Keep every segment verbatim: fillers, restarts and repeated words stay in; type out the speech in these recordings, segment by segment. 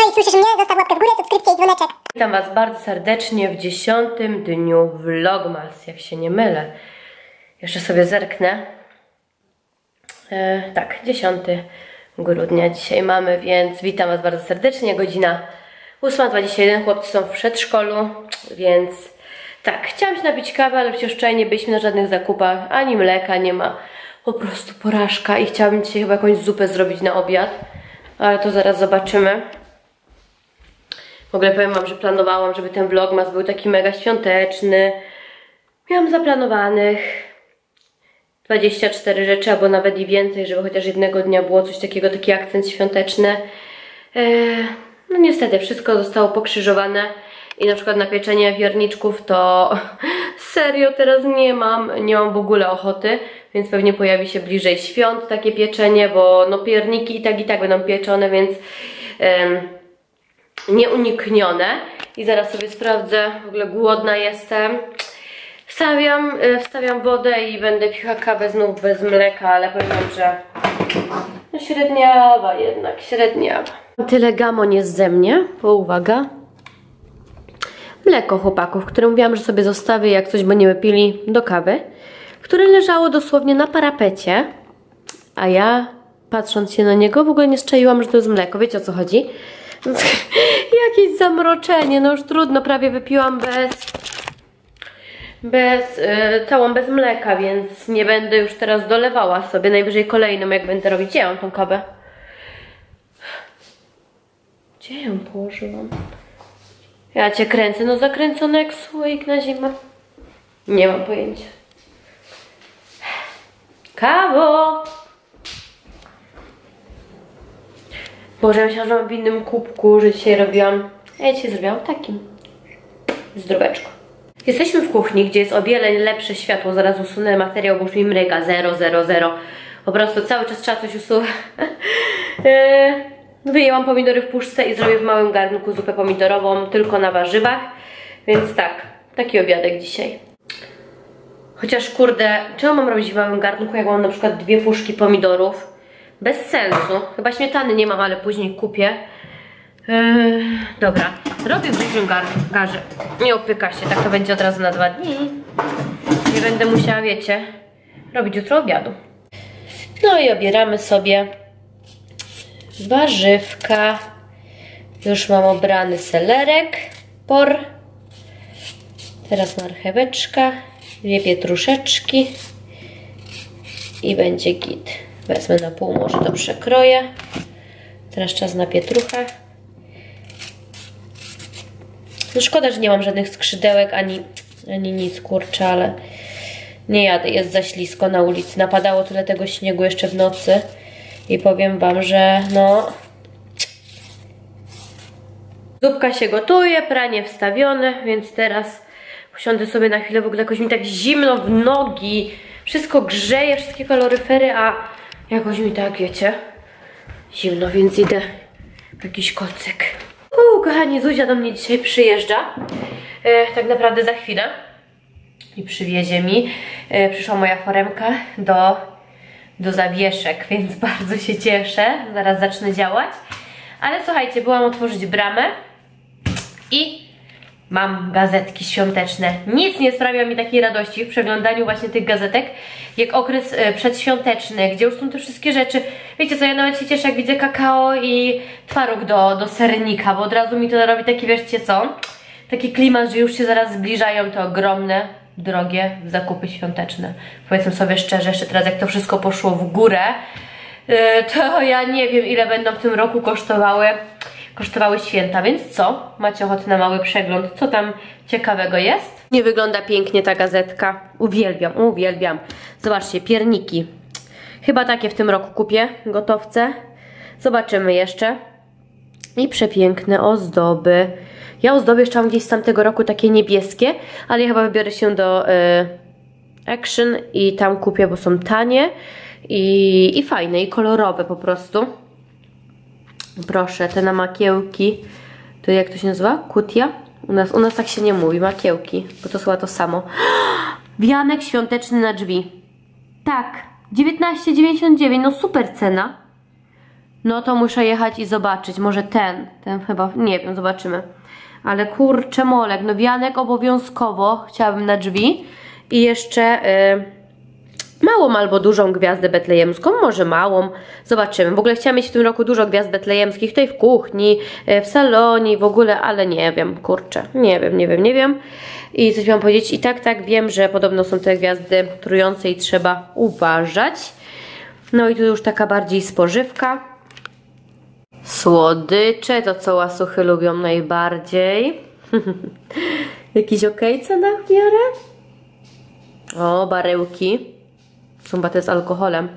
i słyszysz mnie, zostaw łapkę w górę, subskrypcję i dzwoneczek. Witam Was bardzo serdecznie w dziesiątym dniu Vlogmas, jak się nie mylę. Jeszcze sobie zerknę. E, tak, dziesiątego grudnia dzisiaj mamy, więc witam Was bardzo serdecznie. Godzina ósma dwadzieścia jeden, chłopcy są w przedszkolu, więc tak, chciałam się napić kawy, ale przecież wczoraj nie byliśmy na żadnych zakupach, ani mleka nie ma, po prostu porażka i chciałabym dzisiaj chyba jakąś zupę zrobić na obiad, ale to zaraz zobaczymy. W ogóle powiem Wam, że planowałam, żeby ten vlogmas był taki mega świąteczny. Miałam zaplanowanych dwadzieścia cztery rzeczy, albo nawet i więcej, żeby chociaż jednego dnia było coś takiego, taki akcent świąteczny. Eee, no niestety wszystko zostało pokrzyżowane i na przykład na pieczenie pierniczków to serio teraz nie mam, nie mam w ogóle ochoty, więc pewnie pojawi się bliżej świąt takie pieczenie, bo no pierniki i tak i tak będą pieczone, więc eee, nieuniknione. I zaraz sobie sprawdzę, w ogóle głodna jestem. Wstawiam, wstawiam wodę i będę piła kawę znów bez mleka, ale powiem Wam, że no średniawa jednak, średniawa. Tyle gamon jest ze mnie, bo uwaga, mleko chłopaków, które mówiłam, że sobie zostawię jak coś będziemy pili do kawy, które leżało dosłownie na parapecie, a ja patrząc się na niego w ogóle nie strzeliłam, że to jest mleko, wiecie o co chodzi? Jakieś zamroczenie, no już trudno, prawie wypiłam bez bez, yy, całą bez mleka, więc nie będę już teraz dolewała sobie, najwyżej kolejną jak będę robić. Gdzie ja mam tą kawę? Gdzie ją położyłam? Ja cię kręcę, no zakręcone jak słoik na zimę. Nie mam pojęcia. Kawo! Boże, ja myślałam, że mam w innym kubku, że dzisiaj robiłam. A ja dzisiaj zrobiłam takim. Zdróweczko. Jesteśmy w kuchni, gdzie jest o wiele lepsze światło. Zaraz usunę materiał, bo już mi mryga. Zero, zero, zero. Po prostu cały czas trzeba coś usuwać. Wyjęłam pomidory w puszce i zrobię w małym garnku zupę pomidorową, tylko na warzywach. Więc tak, taki obiadek dzisiaj. Chociaż kurde, czemu mam robić w małym garnku, jak mam na przykład dwie puszki pomidorów? Bez sensu. Chyba śmietany nie mam, ale później kupię. Yy, dobra, robię w dużym gar garze. Nie opyka się, tak to będzie od razu na dwa dni. Nie będę musiała, wiecie, robić jutro obiadu. No i obieramy sobie warzywka. Już mam obrany selerek, por. Teraz marcheweczka, dwie pietruszeczki i będzie git. Wezmę na pół, może to przekroję. Teraz czas na pietruchę. No szkoda, że nie mam żadnych skrzydełek, ani, ani nic, kurczę, ale nie jadę, jest za ślisko na ulicy. Napadało tyle tego śniegu jeszcze w nocy i powiem Wam, że no... Zupka się gotuje, pranie wstawione, więc teraz usiądę sobie na chwilę. W ogóle jakoś mi tak zimno w nogi, wszystko grzeje, wszystkie kaloryfery, a jakoś mi tak, wiecie, zimno, więc idę w jakiś kocyk. Uuu, kochani, Zuzia do mnie dzisiaj przyjeżdża, e, tak naprawdę za chwilę i przywiezie mi. E, przyszła moja foremka do, do zawieszek, więc bardzo się cieszę, zaraz zacznę działać. Ale słuchajcie, byłam otworzyć bramę i mam gazetki świąteczne. Nic nie sprawia mi takiej radości w przeglądaniu właśnie tych gazetek, jak okres przedświąteczny, gdzie już są te wszystkie rzeczy. Wiecie co, ja nawet się cieszę, jak widzę kakao i twaróg do, do sernika, bo od razu mi to robi taki, wiecie co, taki klimat, że już się zaraz zbliżają te ogromne, drogie zakupy świąteczne. Powiedzmy sobie szczerze, jeszcze teraz jak to wszystko poszło w górę, to ja nie wiem, ile będą w tym roku kosztowały kosztowały święta, więc co? Macie ochotę na mały przegląd? Co tam ciekawego jest? Nie wygląda pięknie ta gazetka. Uwielbiam, uwielbiam. Zobaczcie, pierniki. Chyba takie w tym roku kupię, gotowce. Zobaczymy jeszcze. I przepiękne ozdoby. Ja ozdoby jeszcze mam gdzieś z tamtego roku takie niebieskie, ale ja chyba wybiorę się do y, Action i tam kupię, bo są tanie i, i fajne, i kolorowe po prostu. Proszę, te na makiełki. To jak to się nazywa? Kutia? U nas, u nas tak się nie mówi, makiełki, bo to chyba to samo. Wianek świąteczny na drzwi. Tak, dziewiętnaście dziewięćdziesiąt dziewięć, no super cena. no to muszę jechać i zobaczyć. Może ten, ten chyba, nie wiem, zobaczymy. Ale kurczę molek, no wianek obowiązkowo chciałabym na drzwi. I jeszcze yy, małą albo dużą gwiazdę betlejemską, może małą, zobaczymy. W ogóle chciałam mieć w tym roku dużo gwiazd betlejemskich, tutaj w kuchni, yy, w salonie w ogóle, ale nie wiem, kurczę, nie wiem, nie wiem, nie wiem. I coś miałam powiedzieć, i tak, tak, wiem, że podobno są te gwiazdy trujące i trzeba uważać. No i tu już taka bardziej spożywka. Słodycze, to co łasuchy lubią najbardziej. Jakiś okej cenach w miarę? O, barełki. Są batę z alkoholem.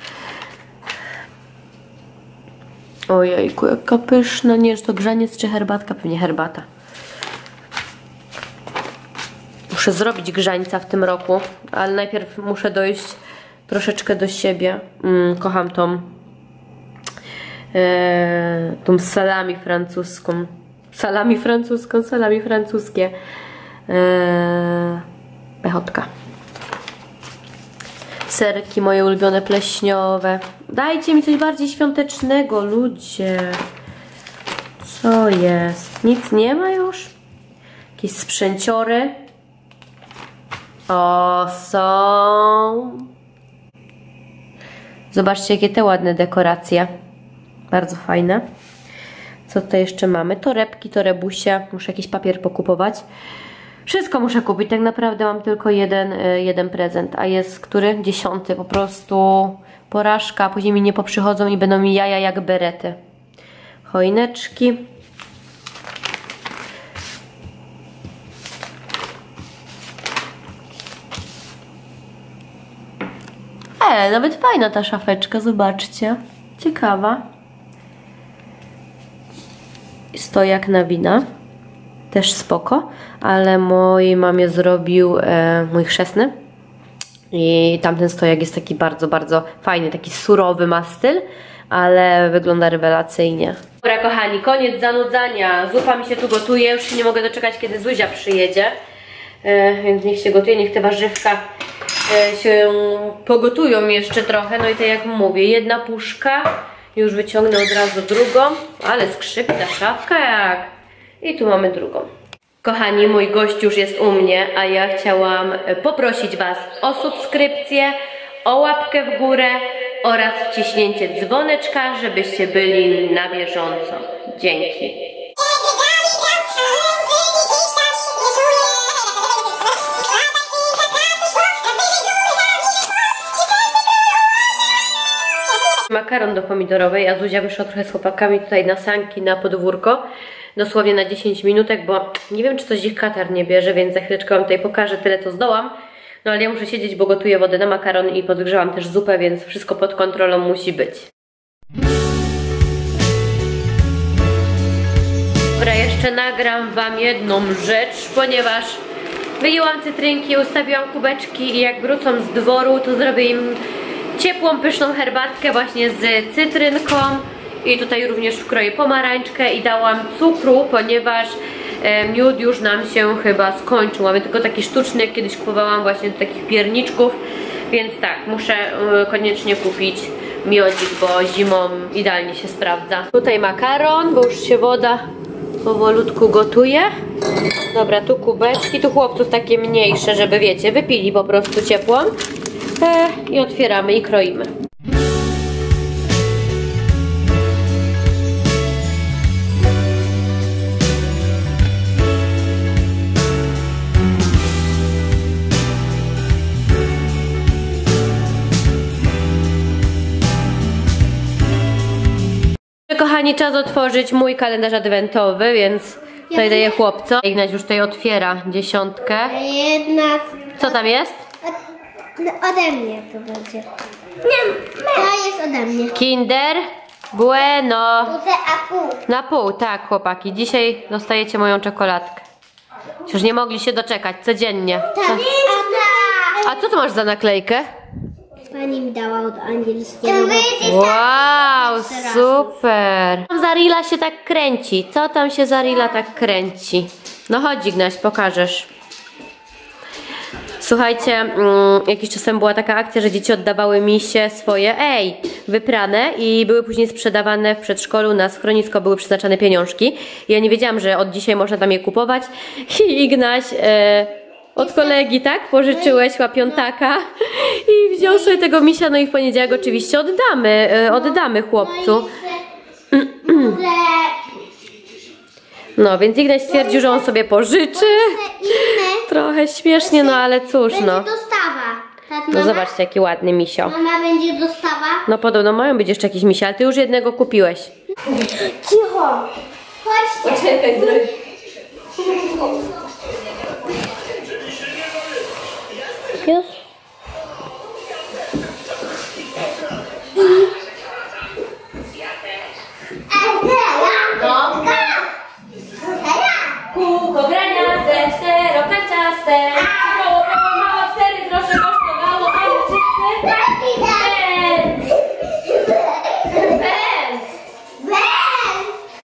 Ojejku, jaka pyszna. Nie, że to grzaniec czy herbatka? Pewnie herbata. Muszę zrobić grzańca w tym roku, ale najpierw muszę dojść troszeczkę do siebie. Mm, kocham tą e, tą salami francuską. Salami francuską, salami francuskie. E, pechotka. Serki moje ulubione pleśniowe. Dajcie mi coś bardziej świątecznego, ludzie. Co jest? Nic nie ma już? Jakieś sprzęciory. O, są. Zobaczcie, jakie te ładne dekoracje. Bardzo fajne. Co tutaj jeszcze mamy? Torebki, torebusie. Muszę jakiś papier pokupować. Wszystko muszę kupić. Tak naprawdę mam tylko jeden, jeden prezent. A jest który? Dziesiąty. Po prostu porażka. Później mi nie poprzychodzą i będą mi jaja jak berety. Choineczki. E, nawet fajna ta szafeczka, zobaczcie. Ciekawa. Stojak na wina. Też spoko, ale mojej mamie zrobił e, mój chrzestny. I tamten stojak jest taki bardzo, bardzo fajny, taki surowy ma styl, ale wygląda rewelacyjnie. Dobra kochani, koniec zanudzania. Zupa mi się tu gotuje, już się nie mogę doczekać, kiedy Zuzia przyjedzie. E, więc niech się gotuje, niech te warzywka e, się pogotują jeszcze trochę. No i tak jak mówię, jedna puszka. Już wyciągnę od razu drugą. Ale skrzypi ta szafka jak... I tu mamy drugą. Kochani, mój gość już jest u mnie, a ja chciałam poprosić Was o subskrypcję, o łapkę w górę oraz wciśnięcie dzwoneczka, żebyście byli na bieżąco. Dzięki. Makaron do pomidorowej, a Zuzia wyszła trochę z chłopakami tutaj na sanki, na podwórko. Dosłownie na dziesięć minutek, bo nie wiem, czy coś ich katar nie bierze, więc za chwileczkę Wam tutaj pokażę tyle, co zdołam. No ale ja muszę siedzieć, bo gotuję wodę na makaron i podgrzałam też zupę, więc wszystko pod kontrolą musi być. Dobra, jeszcze nagram Wam jedną rzecz, ponieważ wyjęłam cytrynki, ustawiłam kubeczki i jak wrócą z dworu, to zrobię im ciepłą, pyszną herbatkę właśnie z cytrynką. I tutaj również wkroję pomarańczkę i dałam cukru, ponieważ e, miód już nam się chyba skończył. Mamy tylko taki sztuczny, jak kiedyś kupowałam właśnie do takich pierniczków. Więc tak, muszę e, koniecznie kupić miodzik, bo zimą idealnie się sprawdza. Tutaj makaron, bo już się woda powolutku gotuje. Dobra, tu kubeczki, tu chłopców takie mniejsze, żeby wiecie, wypili po prostu ciepłą. E, I otwieramy i kroimy. Kochani, czas otworzyć mój kalendarz adwentowy, więc tutaj daję chłopcom. Ignaś już tutaj otwiera dziesiątkę. Jedna. Co tam jest? Od, ode mnie to będzie. Nie, to jest ode mnie. Kinder Bueno. Półce a pół. Na pół, tak chłopaki. Dzisiaj dostajecie moją czekoladkę. Już nie mogli się doczekać, codziennie. Tak. Co? A co tu masz za naklejkę? Pani mi dała od angielskiego. Wow, super. Zarila się tak kręci. Co tam się Zarila tak kręci? No chodź Ignaś, pokażesz. Słuchajcie, mm, jakiś czas temu była taka akcja, że dzieci oddawały misie swoje, ej, wyprane i były później sprzedawane w przedszkolu, na schronisko były przeznaczane pieniążki. I ja nie wiedziałam, że od dzisiaj można tam je kupować. I Ignaś e, od kolegi, tak, pożyczyłeś łapiątaka i wziął sobie tego misia, no i w poniedziałek oczywiście oddamy, e, oddamy chłopcu. No, więc Ignaś stwierdził, że on sobie pożyczy. Trochę śmiesznie, no ale cóż, no. Będzie dostawa. Tak, No mama? zobaczcie, jaki ładny misio. Mama będzie dostawa. No podobno mają być jeszcze jakieś misie, ale ty już jednego kupiłeś. Cicho. Chodźcie. Poczekaj, zdrowie.